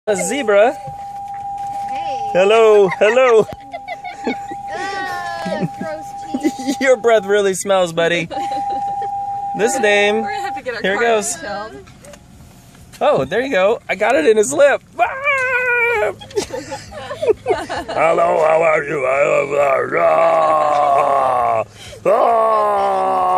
A zebra. Hey. Hello, hello. Gross teeth. Your breath really smells, buddy. This name. We're gonna have to get our Here it car goes. detailed. Oh, there you go. I got it in his lip. Ah! Hello, how are you? Ah!